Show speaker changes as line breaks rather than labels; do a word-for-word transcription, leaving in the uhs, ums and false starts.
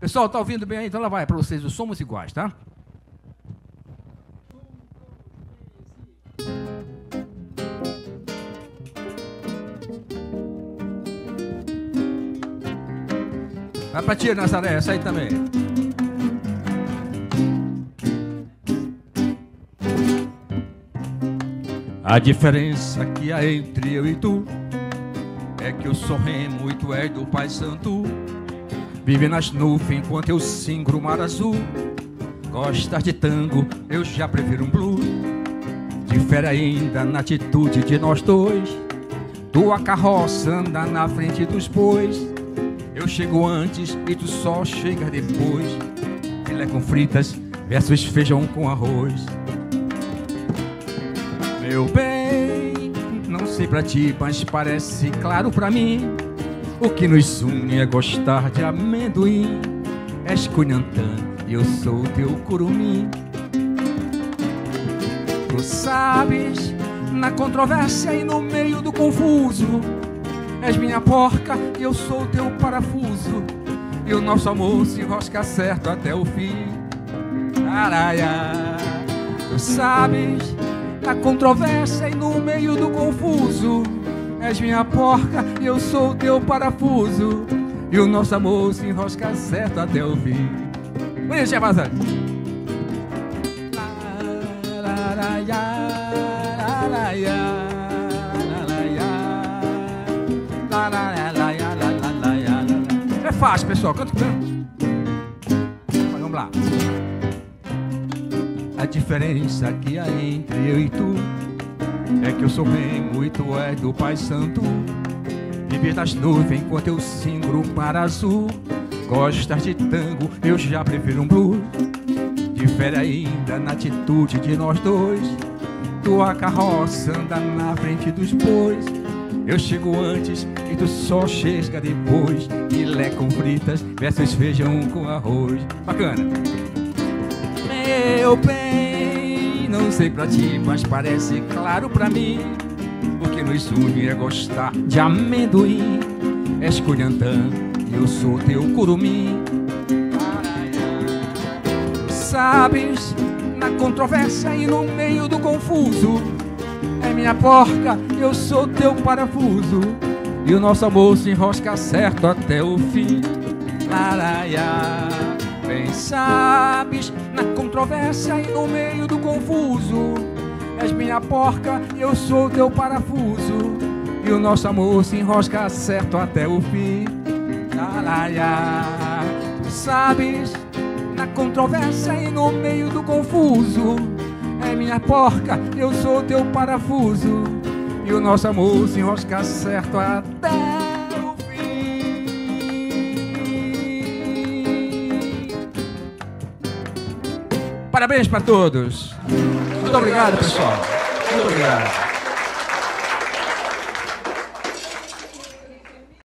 Pessoal, tá ouvindo bem aí? Então lá vai para vocês, os Somos Iguais, tá? Vai pra tia, Nazaré, essa aí também. A diferença que há entre eu e tu é que eu sou remo e tu és do Pai Santo. Vive nas nuvens enquanto eu singro o mar azul. Gostas de tango, eu já prefiro um blues. Difere ainda na atitude de nós dois. Tua carroça anda na frente dos bois. Eu chego antes e tu só chega depois. Filé com fritas versus feijão com arroz. Meu bem, não sei pra ti, mas parece claro pra mim. O que nos une é gostar de amendoim. És cunhantã e eu sou teu curumim. Tu sabes, na controvérsia e no meio do confuso, és minha porca e eu sou teu parafuso. E o nosso amor se enrosca certo até o fim. Araia. Tu sabes, na controvérsia e no meio do confuso, és minha porca e eu sou teu parafuso. E o nosso amor se enrosca certo até o fim. Bonito, Tia Mazan. É fácil, pessoal. Canta cantando. Vamos lá. A diferença que há entre eu e tu é que eu sou remo e tu és do Pai Santo. Viver nas nuvens enquanto eu singro o mar azul. Gostas de tango, eu já prefiro um blues. Difere ainda na atitude de nós dois. Tua carroça anda na frente dos bois. Eu chego antes e tu só chega depois. Filé com fritas versus feijão com arroz. Bacana. Meu bem, não sei pra ti, mas parece claro pra mim. O que nos une é gostar de amendoim. És cunhantã e eu sou teu curumim. Sabes, na controvérsia e no meio do confuso, é minha porca, eu sou teu parafuso. E o nosso amor se enrosca certo até o fim. Laraia. Bem sabes, na controvérsia e no meio do confuso, és minha porca e eu sou teu parafuso. E o nosso amor se enrosca certo até o fim. Laraia. Tu sabes, na controvérsia e no meio do confuso, é minha porca, eu sou teu parafuso. E o nosso amor se enrosca certo até o fim. Parabéns para todos. Muito obrigado, pessoal. Muito obrigado.